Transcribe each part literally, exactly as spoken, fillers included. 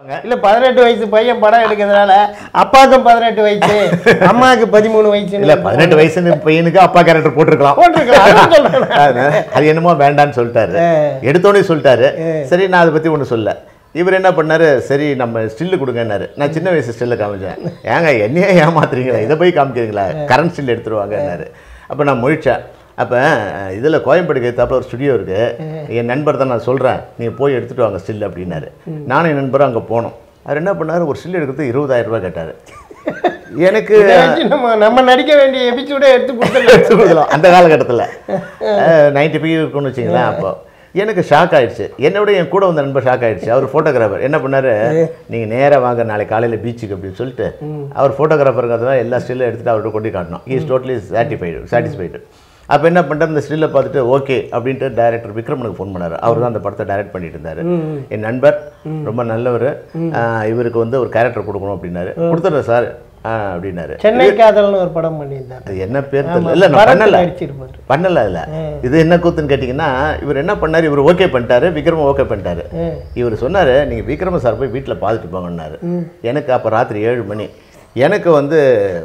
இல்ல பதினெட்டு வயசு பையன் படம் எடுக்கிறதுனால அப்பாவுக்கும் பதினெட்டு வயசு அம்மாவுக்கு பதிமூணு வயசு இல்ல பதினெட்டு வயசு பையனுக்கு அப்பா கேரக்டர் போட்டிருக்கலாம் போட்டிருக்கலாம். அது என்னமோ வேண்டான்னு சொல்லிட்டாரு, எடுத்தோடனே சொல்லிட்டாரு. சரி நான் அதை பத்தி ஒண்ணு சொல்ல. இவர் என்ன பண்ணாரு, சரி நம்ம ஸ்டில்லு கொடுங்கன்னாரு. நான் சின்ன வயசு ஸ்டில்ல காமிச்சேன். ஏங்க என்னையே ஏமாத்துறீங்களா, இதை போய் காமிக்கிறீங்களா, கரண்ட் ஸ்டில் எடுத்துருவாங்கன்னாரு. அப்போ நான் முழிச்சேன். அப்போ இதில் கோயம்பேடுக்கு ஏற்றாப்புல ஒரு ஸ்டுடியோ இருக்குது, என் நண்பர் தான் நான் சொல்கிறேன், நீங்கள் போய் எடுத்துகிட்டு வாங்க ஸ்டில் அப்படின்னாரு. நானும் என் நண்பரும் அங்கே போனோம். அவர் என்ன பண்ணார், ஒரு ஸ்டில் எடுக்கிறது இருபதாயிரம் ரூபாய் கேட்டார். எனக்கு நம்ம நம்ம நடிக்க வேண்டிய எபிசோட எடுத்து எடுத்து கொடுக்கலாம் அந்த காலகட்டத்தில் நைன்டி ஃபைவ் இருக்குன்னு வச்சிங்களேன். அப்போ எனக்கு ஷாக் ஆகிடுச்சு. என்னோட என் கூட வந்த நண்பர் ஷாக் ஆகிடுச்சு. அவர் ஃபோட்டோகிராஃபர் என்ன பண்ணார், நீங்கள் நேராக வாங்க நாளைக்கு காலையில் பீச்சுக்கு அப்படின்னு சொல்லிட்டு அவர் ஃபோட்டோகிராஃபருங்கிறதுனால எல்லா ஸ்டில்லும் எடுத்துகிட்டு அவர்கிட்ட கொண்டு காட்டணும். இஸ் டோட்டலி சாட்டிஸ்ஃபைடு சாட்டிஸ்ஃபைடு அப்போ என்ன பண்ணிட்டு அந்த ஸ்டில்லை பார்த்துட்டு ஓகே அப்படின்ட்டு டைரக்டர் விக்ரமனுக்கு ஃபோன் பண்ணார். அவர் தான் அந்த படத்தை டைரக்ட் பண்ணிட்டு இருந்தார். என் நண்பர் ரொம்ப நல்லவர், இவருக்கு வந்து ஒரு கேரக்டர் கொடுக்கணும் அப்படின்னாரு. கொடுத்துட்றேன் சார் அப்படின்னாரு. சென்னை காதல்னு ஒரு படம் பண்ணியிருந்தார். அது என்ன பேர் தெரியல, இல்லை நான் பண்ணல பண்ணல அதில். இது என்ன கூத்துன்னு கேட்டிங்கன்னா, இவர் என்ன பண்ணார், இவர் ஓகே பண்ணிட்டாரு, விக்ரம ஓகே பண்ணிட்டாரு. இவர் சொன்னார், நீங்கள் விக்ரம சார் போய் வீட்டில் பார்த்துட்டு போங்கன்னாரு. எனக்கு அப்போ ராத்திரி ஏழு மணி. எனக்கு வந்து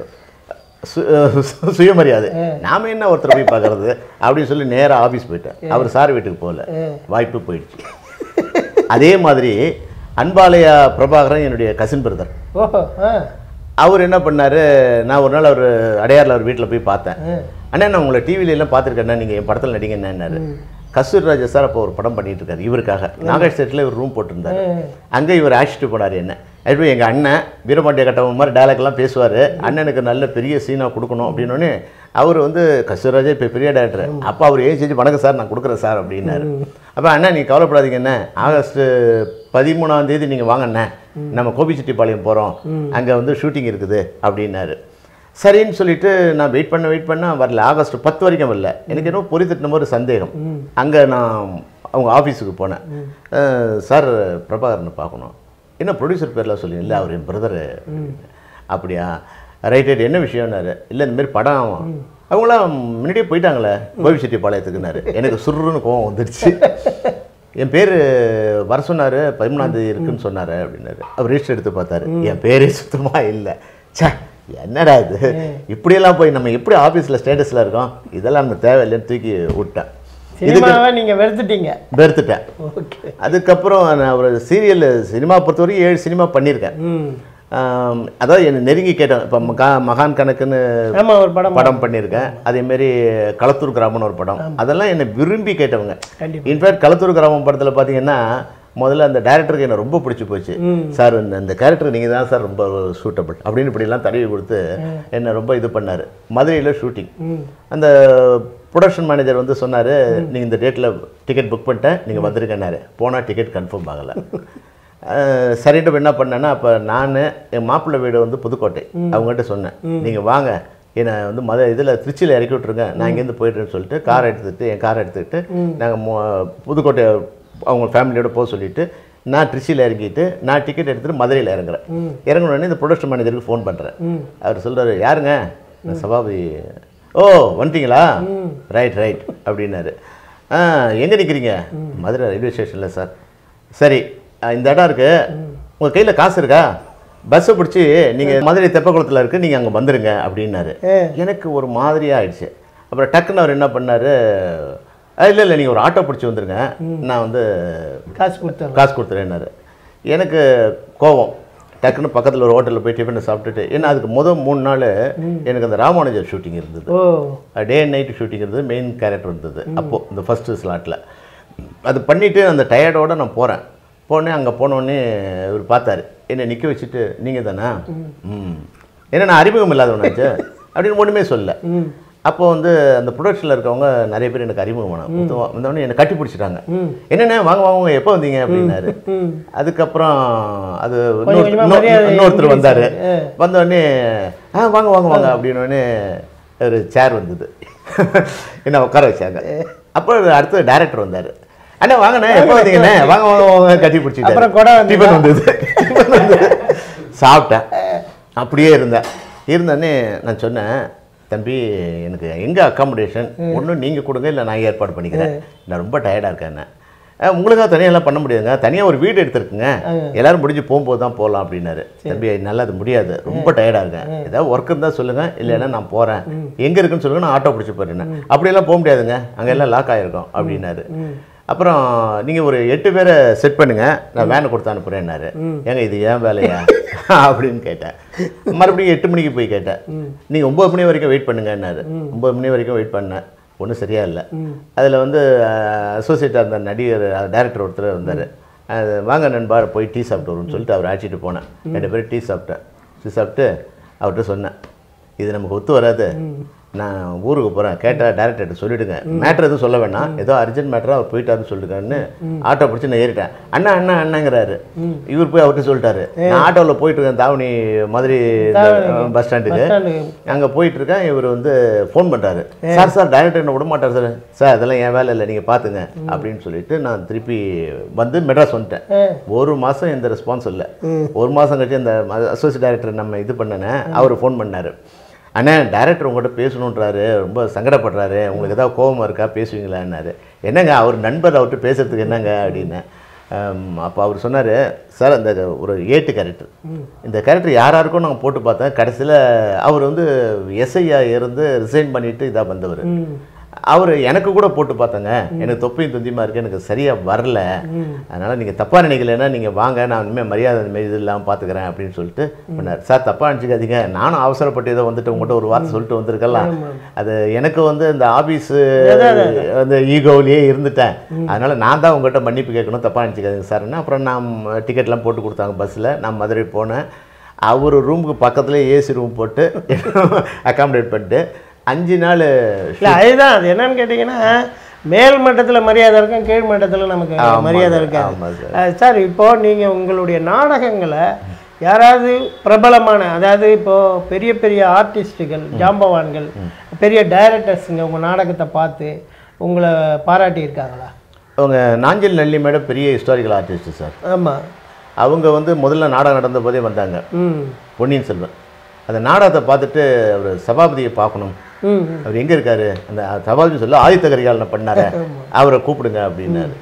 சுயமரியாதை, நாம என்ன ஒருத்தர் போய் பார்க்கறது அப்படின்னு சொல்லி நேராக ஆஃபீஸ் போயிட்டேன். அவர் சார் வீட்டுக்கு போகல, வாய்ப்பு போயிடுச்சு. அதே மாதிரி அன்பாலயா பிரபாகரன் என்னுடைய கசின் பிரதர். அவர் என்ன பண்ணார், நான் ஒரு நாள் அவர் அடையாரில் அவர் வீட்டில் போய் பார்த்தேன். அண்ணா நான் உங்களை டிவிலெல்லாம் பார்த்துருக்கேன்னா நீங்கள் என் படத்தில் நடிங்க என்னன்னாரு. கஸ்தூரி ராஜா சார் அப்போ ஒரு படம் பண்ணிட்டு இருக்காரு இவருக்காக. நாகேஷ் செட்டில் இவர் ரூம் போட்டிருந்தாரு. அங்கே இவர் அழைச்சிட்டு போனார் என்ன. அதுவே எங்கள் அண்ணன் வீரபாண்டிய கட்டவன் மாதிரி டயலாக்லாம் பேசுவார். அண்ணனுக்கு நல்ல பெரிய சீனாக கொடுக்கணும் அப்படின்னோடனே அவர் வந்து கஸ்தூரி ராஜா இப்போ பெரிய டேரக்டர். அப்போ அவர் ஏன் செஞ்சு வணக்கம் சார் நான் கொடுக்குறேன் சார் அப்படின்னாரு. அப்போ அண்ணா நீங்கள் கவலைப்படாதீங்க என்ன, ஆகஸ்ட்டு பதிமூணாம் தேதி நீங்கள் வாங்கண்ணே, நம்ம கோபிச்செட்டிப்பாளையம் போகிறோம், அங்கே வந்து ஷூட்டிங் இருக்குது அப்படின்னாரு. சரின்னு சொல்லிட்டு நான் வெயிட் பண்ண வெயிட் பண்ண வரல. ஆகஸ்ட் பத்து வரைக்கும் வரல. எனக்கு என்ன பொறி தட்டின ஒரு சந்தேகம். அங்கே நான் அவங்க ஆஃபீஸுக்கு போனேன். சார் பிரபாகரனை பார்க்கணும். என்ன ப்ரொடியூசர் பேர்லாம் சொல்லி, இல்லை அவர் என் பிரதரு. அப்படியா, ரைட் ரைட் என்ன விஷயம்னாரு. இல்லை இந்தமாரி படம் அவங்களாம் முன்னாடியே போயிட்டாங்களே கோபிச்செட்டிப்பாளையத்துக்குனாரு. எனக்கு சுருன்னு கோவம் வந்துடுச்சு. என் பேர் வர சொன்னார், பதிமூணாம் தேதி இருக்குன்னு சொன்னார் அப்படின்னாரு. அவர் ரிஜிஸ்டர் எடுத்து பார்த்தாரு, என் பேரே சுத்தமாக இல்லை. சே என்னடா இது, இப்படியெல்லாம் போய் நம்ம எப்படி ஆஃபீஸில் ஸ்டேட்டஸில் இருக்கோம், இதெல்லாம் நம்ம தேவையில்லைன்னு தூக்கி விட்டேன். சினிமாவை நீங்கள் வெறுத்துட்டீங்க? வெறுத்துட்டேன். அதுக்கப்புறம் நான் ஒரு சீரியல் சினிமா பொறுத்தவரைக்கும் ஏழு சினிமா பண்ணியிருக்கேன். அதாவது என்னை நெருங்கி கேட்டேன். இப்போ மகா மகான் கணக்குன்னு ஒரு படம் படம் பண்ணியிருக்கேன். அதேமாரி களத்தூர் கிராமம்னு ஒரு படம். அதெல்லாம் என்னை விரும்பி கேட்டவங்க. இன்ஃபேக்ட் களத்தூர் கிராமம் படத்தில் பார்த்தீங்கன்னா முதல்ல அந்த டேரக்டருக்கு என்ன ரொம்ப பிடிச்சி போச்சு. சார் இந்த கேரக்டர் நீங்கள் தான் சார் ரொம்ப சூட்டபிள் அப்படின்னு இப்படிலாம் தடவி கொடுத்து என்னை ரொம்ப இது பண்ணார். மதுரையில் ஷூட்டிங். அந்த ப்ரொடக்ஷன் மேனேஜர் வந்து சொன்னார், நீங்கள் இந்த டேட்டில் டிக்கெட் புக் பண்ணிட்டேன், நீங்கள் வந்திருக்கேன்னாரு. போனால் டிக்கெட் கன்ஃபார்ம் ஆகலை. சரின்ட்டு என்ன பண்ணேன்னா, அப்போ நான் என் மாப்பிள்ளை வீடு வந்து புதுக்கோட்டை, அவங்ககிட்ட சொன்னேன், நீங்கள் வாங்க என்னை வந்து மத இதில் திருச்சியில் இறக்கி விட்ருங்க, நான் இங்கேருந்து போய்ட்டுன்னு சொல்லிட்டு காரை எடுத்துக்கிட்டு என் காரை எடுத்துக்கிட்டு நாங்கள் புதுக்கோட்டை அவங்க ஃபேமிலியோட போக சொல்லிவிட்டு நான் திருச்சியில் இறங்கிட்டு நான் டிக்கெட் எடுத்துகிட்டு மதுரையில் இறங்குறேன். இறங்கினோடனே இந்த ப்ரொடக்ஷன் மேனேஜருக்கு ஃபோன் பண்ணுறேன். அவர் சொல்கிறாரு, யாருங்க, நான் சபாபதி. ஓ வந்துட்டீங்களா, ரைட் ரைட் அப்படின்னாரு. ஆ எங்கே நிற்கிறீங்க? மதுரை ரயில்வே ஸ்டேஷனில் சார். சரி இந்த இடம் இருக்குது, உங்கள் கையில் காசு இருக்கா? பஸ்ஸை பிடிச்சி நீங்கள் மதுரை தெப்பக்குளத்தில் இருக்குது, நீங்கள் அங்கே வந்துடுங்க அப்படின்னாரு. எனக்கு ஒரு மாதிரியாக ஆயிடுச்சு. அப்புறம் டக்குன்னு அவர் என்ன பண்ணார், இல்லை இல்லை நீங்கள் ஒரு ஆட்டோ பிடிச்சி வந்துடுங்க, நான் வந்து காசு கொடுத்தேன் காசு கொடுத்துறேன்னாரு. எனக்கு கோவம். டக்குன்னு பக்கத்தில் ஒரு ஹோட்டலில் போய் டிஃபனை சாப்பிட்டுட்டு, ஏன்னா அதுக்கு முதல் மூணு நாள் எனக்கு அந்த ராமானுஜர் ஷூட்டிங் இருந்தது. டே அண்ட் நைட்டு ஷூட்டிங் இருந்தது, மெயின் கேரக்டர் இருந்தது அப்போது இந்த ஃபஸ்ட்டு ஸ்லாட்டில். அது பண்ணிவிட்டு அந்த டயர்டோடு நான் போகிறேன். போனேன், அங்கே போனோடனே இவர் பார்த்தாரு, என்னை நிற்க வச்சுட்டு, நீங்கள் தானே, ம் ஏன்னா நான் அறிமுகம் இல்லாதவனாச்சு அப்படின்னு ஒன்றுமே சொல்லலை. அப்போ வந்து அந்த ப்ரொடக்ஷனில் இருக்கவங்க நிறைய பேர் எனக்கு அறிமுகமான வந்தோடனே என்னை கட்டி பிடிச்சிட்டாங்க. என்னென்ன வாங்க வாங்க எப்போ வந்தீங்க அப்படின்னாரு. அதுக்கப்புறம் அது இன்னொருத்தர் வந்தார். வந்தோடனே ஆ வாங்க வாங்க வாங்க அப்படின்னோடனே ஒரு சேர் வந்தது, என்ன உட்கார வச்சாங்க. அப்போ அடுத்து டைரக்டர் வந்தார். அண்ணா வாங்கண்ணே எப்போ வந்தீங்கண்ணே, வாங்க வாங்க வாங்க கட்டி பிடிச்சிட்டு டிஃபன் வந்தது. சாப்பிட்டேன், அப்படியே இருந்தேன். இருந்தோடனே நான் சொன்னேன், தம்பி எனக்கு எங்கே அக்காமடேஷன் ஒன்று நீங்கள் கொடுங்க, இல்லை நான் ஏற்பாடு பண்ணிக்கிறேன், நான் ரொம்ப டயர்டாக இருக்கேன். உங்களுக்காக தனியாலாம் பண்ண முடியாதுங்க, தனியாக ஒரு வீடு எடுத்துருக்குங்க, எல்லாரும் முடிஞ்சு போகும்போது தான் போகலாம் அப்படின்னாரு. தம்பி நல்லா அது முடியாது, ரொம்ப டயர்டாக இருக்கேன், ஏதாவது ஒர்க் இருந்தால் சொல்லுங்கள், இல்லைன்னா நான் போகிறேன், எங்கே இருக்குன்னு சொல்லுங்கள், நான் ஆட்டோ பிடிச்சி போயிட்டேன். அப்படியெல்லாம் போக முடியாதுங்க, அங்கே எல்லாம் லாக் ஆகிருக்கும் அப்படின்னாரு. அப்புறம் நீங்கள் ஒரு எட்டு பேரை செட் பண்ணுங்க, நான் வேனை கொடுத்து அனுப்புகிறேன்னாரு. ஏங்க இது ஏன் வேலையா அப்படின்னு கேட்டேன். மறுபடியும் எட்டு மணிக்கு போய் கேட்டேன். நீங்கள் ஒம்பது மணி வரைக்கும் வெயிட் பண்ணுங்கன்னாரு. ஒம்பது மணி வரைக்கும் வெயிட் பண்ணேன், ஒன்றும் சரியா இல்லை. அதில் வந்து அசோசியேட்டாக இருந்த நடிகர் டைரக்டர் ஒருத்தர் இருந்தார். அது வாங்க நண்பா போய் டீ சாப்பிட்டு வரும்னு சொல்லிட்டு அவர் அழைச்சிட்டு போனேன். ரெண்டு பேரும் டீ சாப்பிட்டேன். டீ சாப்பிட்டு அவர்கிட்ட சொன்னேன், இது நமக்கு ஒத்து வராது, நான் ஊருக்கு போகிறேன், கேட்டால் டேரக்டர்கிட்ட சொல்லிவிடுங்க, மேட்ரு எதுவும் சொல்ல வேணாம், ஏதோ அர்ஜென்ட் மேட்டராக அவர் போயிட்டாருன்னு சொல்லிட்டுக்கான்னு ஆட்டோ பிடிச்சி நான் ஏறிட்டேன். அண்ணா அண்ணா அண்ணாங்கிறாரு. இவர் போய் அவர்கிட்ட சொல்லிட்டாரு, நான் ஆட்டோவில் போயிட்டுருக்கேன் தாவணி மதுரை பஸ் ஸ்டாண்டுக்கு, அங்கே போயிட்டுருக்கேன். இவர் வந்து ஃபோன் பண்ணுறாரு, சார் சார் டைரக்டர் என்ன விட மாட்டார் சார், சார் அதெல்லாம் என் வேலை இல்லை, நீங்கள் பார்த்துங்க அப்படின்னு சொல்லிட்டு நான் திருப்பி வந்து மெட்ராஸ் வந்துட்டேன். ஒரு மாதம் எந்த ரெஸ்பான்ஸ் இல்லை. ஒரு மாதம் கழிச்சு அந்த அசோசியேட் டைரக்டர் நம்ம இது பண்ணேன், அவர் ஃபோன் பண்ணார். அண்ணா டைரக்டர் உங்கள்கிட்ட பேசணுன்றாரு, ரொம்ப சங்கடப்படுறாரு, உங்களுக்கு ஏதாவது கோபமாக இருக்கா, பேசுவீங்களான்னாரு. என்னங்க அவர் நண்பர், அவர்கிட்ட பேசுகிறதுக்கு என்னங்க அப்படின்னு. அப்போ அவர் சொன்னார், சார் அந்த ஒரு ஏட்டு கேரக்டர், இந்த கேரக்டர் யார் யாருக்கும் நாங்கள் போட்டு பார்த்தேன், கடைசியில் அவர் வந்து எஸ்ஐயா இருந்து ரிசைன் பண்ணிவிட்டு இதாக வந்தவர். அவர் எனக்கு கூட போட்டு பார்த்தேங்க, எனக்கு தொப்பையும் துந்தியமாக இருக்குது, எனக்கு சரியாக வரல, அதனால் நீங்கள் தப்பாக நினைக்கலைன்னா நீங்கள் வாங்க, நான் இனிமேல் மரியாதை இந்த மாதிரி இது இல்லாமல் பார்த்துக்கிறேன் அப்படின்னு சொல்லிட்டு பண்ணார். சார் தப்பாக நினச்சிக்காதீங்க, நானும் அவசரப்பட்டு ஏதோ வந்துட்டு உங்கள்கிட்ட ஒரு வார்த்தை சொல்லிட்டு வந்திருக்கலாம், அது எனக்கு வந்து இந்த ஆஃபீஸு அந்த ஈகோவிலேயே இருந்துட்டேன், அதனால் நான் தான் உங்கள்கிட்ட மன்னிப்பு கேட்கணும், தப்பாக நினச்சிக்காதீங்க சார்ன்னு. அப்புறம் நான் டிக்கெட்லாம் போட்டு கொடுத்தாங்க பஸ்ஸில், நான் மதுரை போனேன். அவர் ரூமுக்கு பக்கத்துலேயே ஏசி ரூம் போட்டு அக்காமடேட் பண்ணிட்டு அஞ்சு நாள் இல்லை. அதுதான் அது என்னன்னு கேட்டிங்கன்னா, மேல் மட்டத்தில் மரியாதை இருக்கும், கீழ் மட்டத்தில் நமக்கு மரியாதை இருக்காது சார். இப்போது நீங்கள் உங்களுடைய நாடகங்களை யாராவது பிரபலமான, அதாவது இப்போது பெரிய பெரிய ஆர்டிஸ்ட்டுகள், ஜாம்பவான்கள், பெரிய டைரக்டர்ஸுங்க உங்கள் நாடகத்தை பார்த்து உங்களை பாராட்டி இருக்காங்களா? அவங்க நாஞ்சில் நல்லி மேடம் பெரிய ஹிஸ்டாரிக்கல் ஆர்டிஸ்ட்டு சார். ஆமாம், அவங்க வந்து முதல்ல நாடகம் நடந்த போதே வந்தாங்க. பொன்னியின் செல்வன் அந்த நாடகத்தை பார்த்துட்டு அவர் சபாபதியை பார்க்கணும், அவர் எங்கே இருக்காரு, அந்த சபாபதி சொல்ல ஆதித்த கரிகாலனை பண்ணார, அவரை கூப்பிடுங்க அப்படின்னாரு.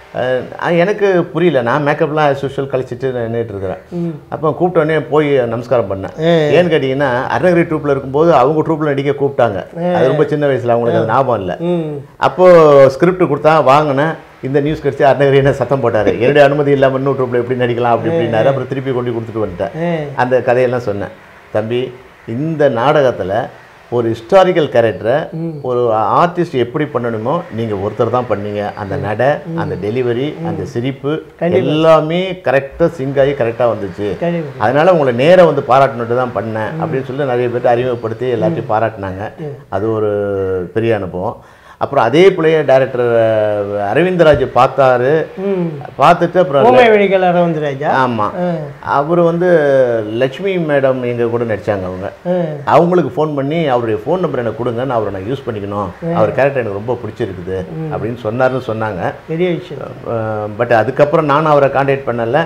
எனக்கு புரியல, நான் மேக்கப்லாம் ஆஸ் யூஷுவல் கழிச்சிட்டு நின்றுட்டு இருக்கிறேன். அப்போ கூப்பிட்டோடனே போய் நமஸ்காரம் பண்ணேன். ஏன்னு கேட்டிங்கன்னா அருணகிரி ட்ரூப்பில் இருக்கும்போது அவங்க ட்ரூப்பில் நடிக்க கூப்பிட்டாங்க, அது ரொம்ப சின்ன வயசில், அவங்களுக்கு அது ஞாபகம் இல்லை. அப்போது ஸ்கிரிப்ட் கொடுத்தா வாங்கினேன், இந்த நியூஸ் கிடச்சி அருணகிரி என்ன சத்தம் போட்டார், என்னுடைய அனுமதி இல்லாமல் இன்னொரு ட்ரூப்பில் எப்படி நடிக்கலாம் அப்படி இப்படின்னாரு. அப்புறம் திருப்பி கொண்டு கொடுத்துட்டு வந்துட்டேன். அந்த கதையெல்லாம் சொன்னேன், தம்பி இந்த நாடகத்தில் ஒரு ஹிஸ்டாரிக்கல் கேரக்டரை ஒரு ஆர்டிஸ்ட் எப்படி பண்ணணுமோ நீங்கள் ஒருத்தர் தான் பண்ணீங்க. அந்த நடை, அந்த டெலிவரி, அந்த சிரிப்பு எல்லாமே கரெக்டாக சிங்காகி கரெக்டாக வந்துச்சு, அதனால் உங்களை நேராக வந்து பாராட்டினுட்டு தான் பண்ணேன் அப்படின்னு சொல்லி நிறைய பேர்ட்டு அறிமுகப்படுத்தி எல்லாத்தையும் பாராட்டினாங்க. அது ஒரு பெரிய அனுபவம். அப்புறம் அதே பிள்ளைய டைரக்டர் அரவிந்தராஜ் பார்த்தாரு, பார்த்துட்டு அப்புறம் அரவிந்தராஜா ஆமாம் அவர் வந்து லட்சுமி மேடம் எங்கள் கூட நடித்தாங்க. அவங்க அவங்களுக்கு ஃபோன் பண்ணி அவருடைய ஃபோன் நம்பர் எனக்கு கொடுங்க, நான் அவரை நான் யூஸ் பண்ணிக்கணும், அவர் கேரக்டர் எனக்கு ரொம்ப பிடிச்சிருக்குது அப்படின்னு சொன்னார்னு சொன்னாங்க. பெரிய விஷயம். பட் அதுக்கப்புறம் நானும் அவரை கான்டாக்ட் பண்ணலை.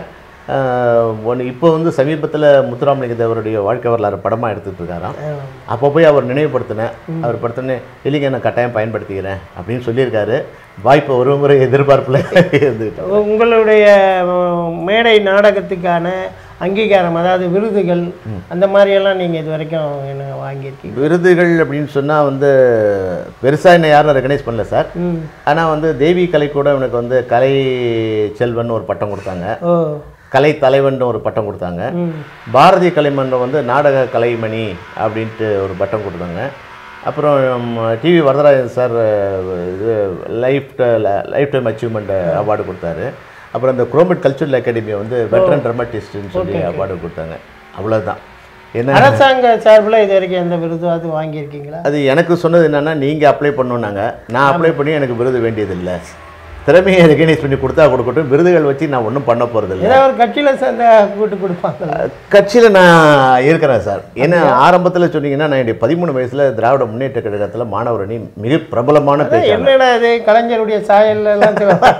ஒன்று இப்போ வந்து சமீபத்தில் முத்துராமலிங்க தேவருடைய வாழ்க்கை வரலாறு படமாக எடுத்துகிட்டு இருக்காராம். அப்போ போய் அவர் நினைவுபடுத்தினேன். அவர் படுத்தினே இல்லைங்க நான் கட்டாயம் பயன்படுத்திக்கிறேன் அப்படின்னு சொல்லியிருக்காரு. வாய்ப்பு ஒரு முறை எதிர்பார்ப்பில் இருந்துக்கிட்டோம். உங்களுடைய மேடை நாடகத்துக்கான அங்கீகாரம், அதாவது விருதுகள், அந்த மாதிரியெல்லாம் நீங்கள் இது வரைக்கும் என்ன வாங்கியிருக்கீங்க? விருதுகள் அப்படின்னு சொன்னால் வந்து பெருசாக என்ன யாரும் ரெகனைஸ் பண்ணல சார். ஆனால் வந்து தேவி கலை கூட எனக்கு வந்து கலை செல்வன் ஒரு பட்டம் கொடுத்தாங்க, கலை தலைவன் ஒரு பட்டம் கொடுத்தாங்க. பாரதிய கலைமன்றம் வந்து நாடக கலைமணி அப்படின்ட்டு ஒரு பட்டம் கொடுத்தாங்க. அப்புறம் டிவி வரதராஜன் சார் இது life lifetime achievement award கொடுத்தாரு. அப்புறம் இந்த குரோமெட் கல்ச்சுரல் அகாடமியை வந்து வெட்டரன் ட்ராமட்டிஸ்ட்னு சொல்லி அவார்டு கொடுத்தாங்க. அவ்வளோதான். என்ன அரசாங்க சார்பில் இது வரைக்கும் எந்த விருதும் அது வாங்கியிருக்கீங்களா? அது எனக்கு சொன்னது என்னென்னா, நீங்கள் அப்ளை பண்ணணுன்னாங்க, நான் அப்ளை பண்ணி எனக்கு விருது வேண்டியதில்லை, திறமையை ரெகனைஸ் பண்ணி கொடுத்தா கொடுக்கட்டும், விருதுகள் வச்சு நான் ஒன்றும் பண்ண போகிறது இல்லை. ஒரு கட்சியில் சேர்ந்த கூட்டு கொடுப்பாங்க. கட்சியில் நான் இருக்கிறேன் சார். ஏன்னா ஆரம்பத்தில் சொன்னீங்கன்னா, நான் என்னுடைய பதிமூணு வயசில் திராவிட முன்னேற்ற கழகத்தில் மாணவர் அணி மிக பிரபலமான பேச்சாளர். என்னடா இது கலைஞருடைய சாயல்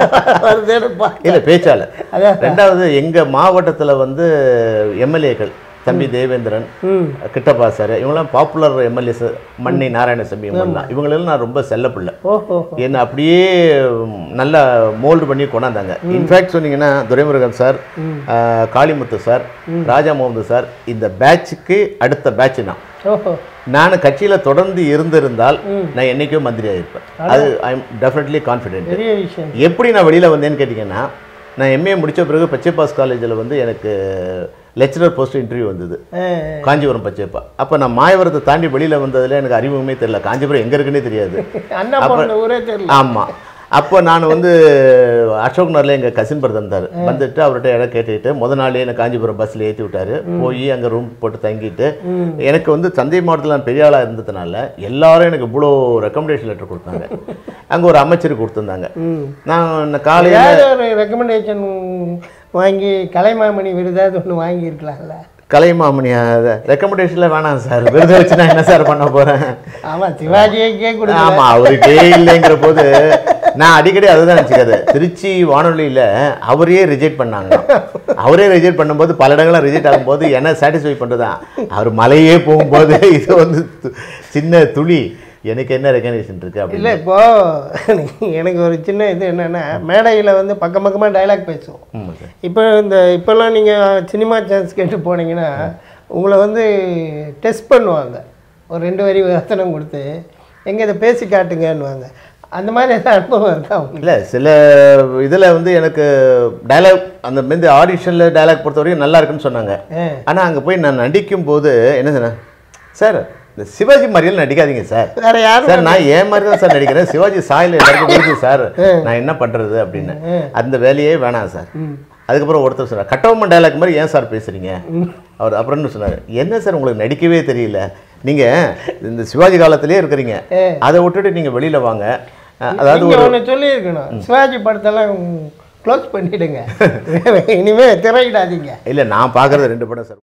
இல்லை பேச்சாளர். ரெண்டாவது எங்கள் மாவட்டத்தில் வந்து எம்எல்ஏக்கள் தம்பி தேவேந்திரன், கிட்டப்பா சார், இவங்கெல்லாம் பாப்புலர் எம்எல்ஏஸ், மண்ணி நாராயணசாமி, இவங்கெல்லாம் இவங்களெல்லாம் நான் ரொம்ப செல்லப்பில்லை. என்னை அப்படியே நல்லா மோல்டு பண்ணி கொண்டாந்தாங்க. இன்ஃபேக்ட் சொன்னீங்கன்னா Duraimurugan sir, Kalimuthu sir, Raja Mohammed sir, இந்த பேட்சுக்கு அடுத்த பேட்ச் நான் நான் கட்சியில் தொடர்ந்து இருந்திருந்தால் நான் என்னைக்கோ மந்திரி ஆகிருப்பேன். அது ஐ எம் டெஃபினெட்லி கான்ஃபிடென்ட். எப்படி நான் வெளியில் வந்தேன்னு கேட்டிங்கன்னா, நான் எம்ஏ முடித்த பிறகு பச்சைப்பாஸ் காலேஜில் வந்து எனக்கு லெக்சரர் போஸ்ட் இன்டர்வியூ வந்தது, காஞ்சிபுரம் பச்சைப்பா. அப்போ நான் மாயவரத்தை தாண்டி வெளியில் வந்ததில் எனக்கு அறிமுகமே தெரியல, காஞ்சிபுரம் எங்கே இருக்குன்னே தெரியாது. ஆமாம். அப்போ நான் வந்து அசோக் நகரில் எங்கள் கசின் பிரதர் இருந்தார். வந்துட்டு அவர்கிட்ட இடம் கேட்டுக்கிட்டு முத நாளே எனக்கு காஞ்சிபுரம் பஸ்ஸில் ஏற்றி விட்டார். போய் அங்கே ரூம் போட்டு தங்கிட்டு, எனக்கு வந்து தஞ்சை மாவட்டத்தில் நான் பெரிய ஆளாக இருந்ததுனால எல்லாரும் எனக்கு இவ்வளோ ரெக்கமெண்டேஷன் லெட்டர் கொடுத்தாங்க. அங்கே ஒரு அமைச்சர் கொடுத்துருந்தாங்க. நான் காலையில் ரெக்கமெண்டேஷன் வாங்கி கலைமாமணி விருதாவது ஒன்று வாங்கியிருக்கலாம்ல. கலைமாமணி ரெக்கமெண்டேஷனில் வேணாம் சார், விருதை வச்சு நான் என்ன சார் பண்ண போகிறேன்? ஆமாம், சிவாஜியே கூட. ஆமாம், அவருக்கே இல்லைங்கிற போது நான் அடிக்கடி அதுதான் நினச்சிக்காது. திருச்சி வானொலியில் அவரையே ரிஜெக்ட் பண்ணாங்க. அவரே ரிஜெக்ட் பண்ணும்போது பல இடங்களாக ரிஜெக்ட் ஆகும்போது என்ன சாட்டிஸ்ஃபை பண்ணுறதான், அவர் மலையே போகும்போது இது வந்து சின்ன துளி எனக்கு என்ன ரெக்கக்னேஷன் இருக்குது அப்படி இல்லை. இப்போது எனக்கு ஒரு சின்ன இது என்னென்னா, மேடையில் வந்து பக்கம் பக்கமாக டைலாக் பேசுவோம். இப்போ இந்த இப்போல்லாம் நீங்கள் சினிமா சான்ஸ் கேட்டு போனீங்கன்னா உங்களை வந்து டெஸ்ட் பண்ணுவாங்க. ஒரு ரெண்டு வரி வசனம் கொடுத்து எங்கே இதை பேசி காட்டுங்கன்னுவாங்க. அந்த மாதிரி எதாவது அனுபவம் இருக்கா? இல்லை, சில இதில் வந்து எனக்கு டைலாக் அந்த மாரி ஆடிஷனில் டைலாக் பொறுத்த வரைக்கும் நல்லா இருக்குன்னு சொன்னாங்க. ஆனால் அங்கே போய் நான் நடிக்கும் போது என்ன சொன்னேன், சார் இந்த சிவாஜி மாதிரியில் நடிக்காதீங்க சார். வேற யாரும் சார், நான் ஏன் மாதிரி தான் சார் நடிக்கிறேன், சிவாஜி சாயில் எல்லாருக்கும் பிடிக்கும் சார், நான் என்ன பண்ணுறது அப்படின்னு. அந்த வேலையே வேணாம் சார். அதுக்கப்புறம் ஒருத்தர் சொன்னார், கட்டவுமன் டைலாக் மாதிரி ஏன் சார் பேசுகிறீங்க அவர். அப்புறம்னு சொன்னார், என்ன சார் உங்களுக்கு நடிக்கவே தெரியல, நீங்கள் இந்த சிவாஜி காலத்திலே இருக்கிறீங்க, அதை விட்டுட்டு நீங்கள் வெளியில் வாங்க. அதாவது ஒன்று சொல்லியிருக்கணும், சிவாஜி படத்தெல்லாம் க்ளோஸ் பண்ணிவிடுங்க, இனிமேல் திரையிடாதீங்க. இல்லை, நான் பார்க்குறது ரெண்டு படம் சார்.